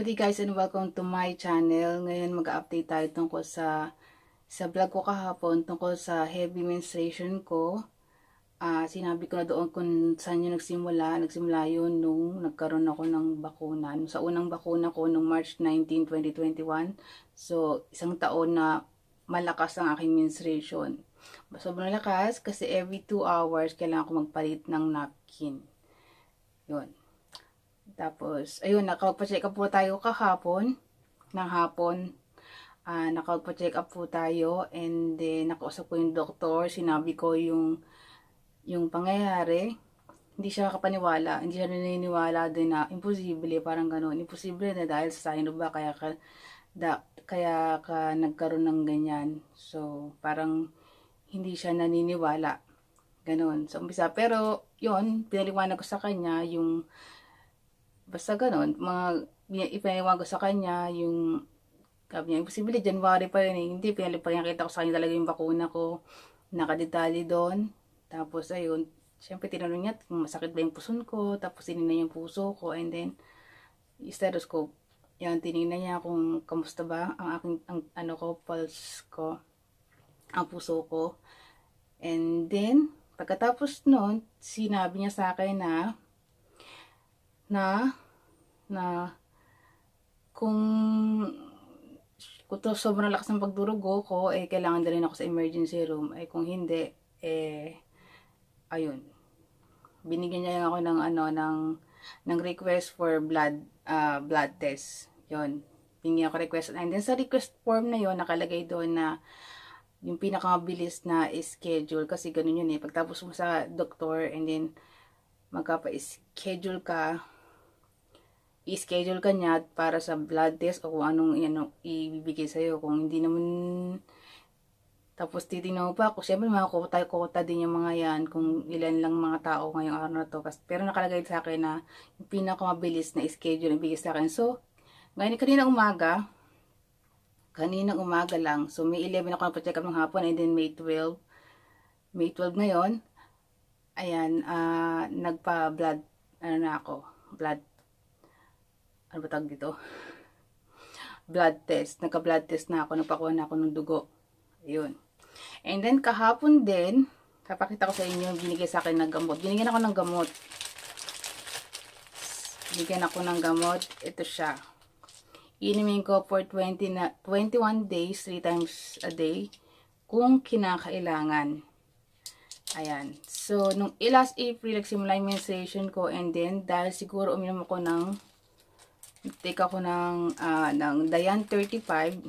Good day guys and welcome to my channel. Ngayon mag-update tayo tungkol sa vlog ko kahapon tungkol sa heavy menstruation ko. Sinabi ko na doon kung saan yun nagsimula. Nagsimula yun nung nagkaroon ako ng bakuna. Sa unang bakuna ko nung March 19, 2021. So, isang taon na malakas ang aking menstruation. Sobrang lakas kasi every 2 hours kailangan ko magpalit ng napkin. Yun. Tapos, ayun, nakapag-check up po tayo kahapon, ng hapon. Nakapag-check up po tayo, and then, nakausap ko yung doktor, sinabi ko yung pangyayari. Hindi siya kapaniwala, hindi siya naniniwala din na imposible, parang gano'n. Imposible na dahil sa sino ba, kaya ka nagkaroon ng ganyan. So, parang hindi siya naniniwala. Gano'n. So, umpisa. Pero, yun, pinaliwanag ko sa kanya yung basta ganon, ipaniwag ko sa kanya yung, sabi niya, imposible, January pa yun eh. Hindi, pinakita ko sa kanya talaga yung bakuna ko, nakadetalye doon. Tapos, ayun, syempre tinanong niya kung masakit ba yung puson ko, tapos tinignan yung puso ko, and then, stethoscope. Yan, tinignan niya kung kamusta ba ang aking, pulse ko, ang puso ko. And then, pagkatapos nun, sinabi niya sa akin na kung to sobrang lakas ng pagdurugo ko, kailangan dalhin ako sa emergency room. Kung hindi, ayun. Binigyan niya ako ng request for blood test. Yun. Binigyan ako request. And then sa request form na yon nakalagay doon na yung pinakamabilis na schedule. Kasi ganun yun eh. Pagtapos mo sa doktor, and then magkapa-schedule ka, i-schedule ka niya para sa blood test o kung anong ibibigay sa'yo. Kung hindi naman, tapos titignan mo pa, kung siyempre mga kota din yung mga yan, kung ilan lang mga tao ngayong araw na to. Pero nakalagay sa akin na yung pinakamabilis na schedule na ibigay sa akin. So, ngayon kaninang umaga lang. So, May 11 ako nagpa-check up ng hapon, and then May 12 ngayon, ayan, nagpa-blood, blood dito? Blood test. Nagka-blood test na ako. Nagpakuha na ako ng dugo. Ayun. And then, kahapon din, papakita ko sa inyo, binigay sa akin ng gamot. Binigyan ako ng gamot. Ito siya. Inumin ko for 21 days, 3 times a day, kung kinakailangan. Ayan. So, nung last April, nagsimula yung menstruation ko, and then, dahil siguro uminom ako take ako ng Dian 35.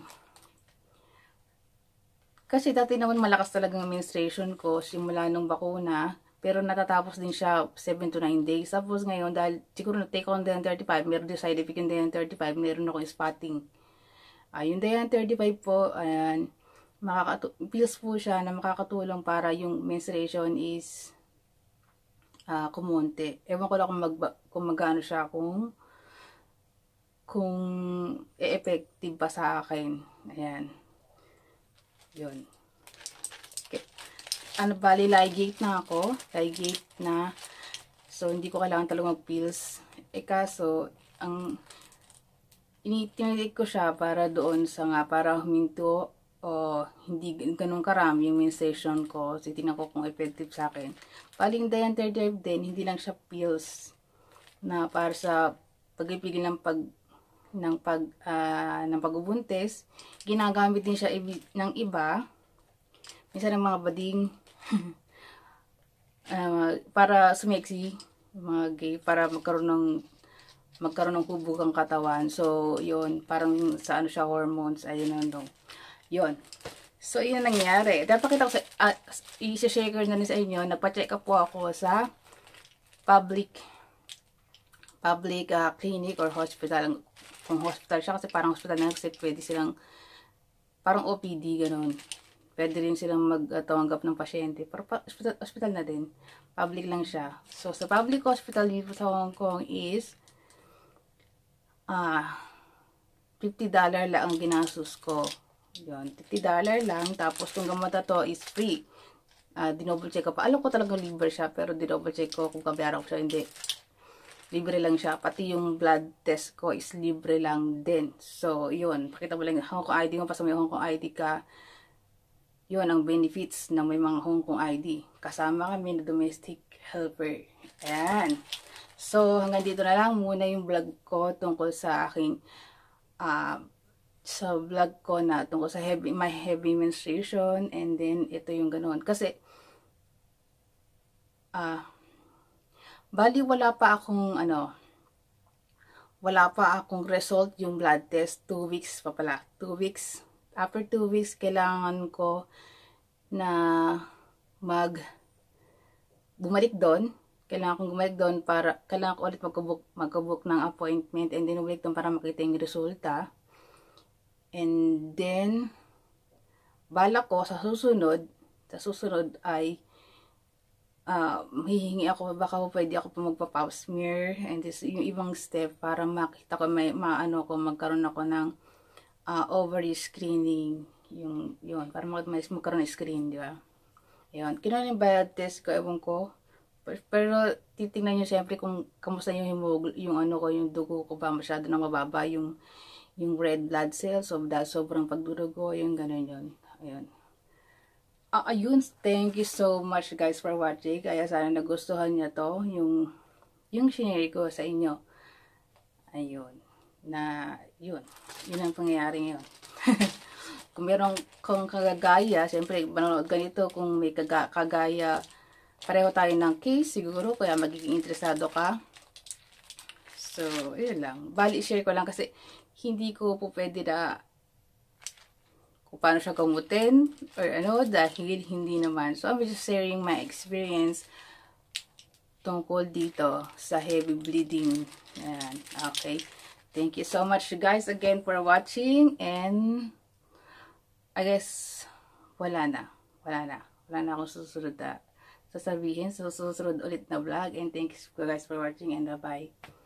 Kasi dati naman malakas talaga ang menstruation ko simula nung bakuna. Pero natatapos din siya 7 to 9 days. Tapos ngayon, dahil siguro na-take ako ng Dian 35, meron din side effect yung Dian 35, meron akong spotting. Yung Dian 35 po, ayan, pills po siya na makakatulong para yung menstruation is kumonte. Ewan ko lang kung magkano siya, kung e-effective pa sa akin. Ayan. Yun. Okay. Bali, Ligate na ako. Ligate na. So, hindi ko kailangan talaga mag-pills. Kaso, tinitake ko siya para doon para huminto o hindi ganun karami yung menstruation ko. So, tingnan ko kung effective sa akin. Bali, yung Dian 35 din, hindi lang siya pills na para sa pag-ipigil ng pagbubuntis. Ginagamit din siya ng iba, minsan ng mga bading para sumeksi, mga gay, para magkaroon ng hubog ang katawan. So, yun, parang sa siya, hormones, ayun ano. Yun. So, yun nangyari. Dapat kita ko i-share na rin sa inyo, nagpa-check up po ako sa public clinic or hospital. Kung hospital siya, kasi parang hospital na kasi pwede silang, parang OPD, gano'n. Pwede rin silang magtawanggap ng pasyente. Pero hospital na din. Public lang siya. So, sa public hospital dito sa Hong Kong is, $50 lang ang ginastos ko. Yun, $50 lang. Tapos, kung gamot na to is free. Dinoble check ko pa. Alam ko talagang liver siya, pero dinoble check ko kung kabayaran ko siya, hindi. libre lang siya. Pati yung blood test ko is libre lang din. So, yun. Pakita mo lang yung Hong Kong ID mo. Basta may Hong Kong ID ka. Yun ang benefits na may mga Hong Kong ID. Kasama kami na domestic helper. Ayan. So, hanggang dito na lang muna yung vlog ko tungkol sa aking sa vlog ko na tungkol sa my heavy menstruation, and then ito yung ganoon. Kasi bali wala pa akong result yung blood test. 2 weeks pa pala. 2 weeks. After 2 weeks, kailangan ko na bumalik doon. Kailangan kong bumalik doon para, kailangan ko ulit magkabook ng appointment, and then bumalik doon para makita yung resulta. And then, balak ko sa susunod ay hihingi ako, baka pwede ako pa magpa-pap smear, and this yung ibang step para makita ko, magkaroon ako ng ovary screening, yun para magkaroon ng screen, di ba? Ayun, kinuha yung blood test ko, ewan ko, pero titingnan nyo siyempre kung kamusta yung yung dugo ko ba masyado na mababa, yung red blood cells, sobrang pagdurugo, yung ganun yun. Ayun. Ayun, thank you so much guys for watching. Kaya sana nagustuhan niyo to, yung shinare ko sa inyo. Ayun. Yun ang pangyayari ngayon. Kung kagagaya, siyempre, manonood ganito, kung may kagaya, pareho tayo ng case, siguro, kaya magiging interesado ka. So, yun lang. Bali, share ko lang kasi, hindi ko po pwede na kung paano siya gamutin or dahil hindi naman. So, I'm just sharing my experience tungkol dito sa heavy bleeding. Ayan. Okay. Thank you so much guys again for watching, and I guess wala na akong susunod na sasabihin. So, susunod ulit na vlog, and thanks guys for watching, and bye-bye.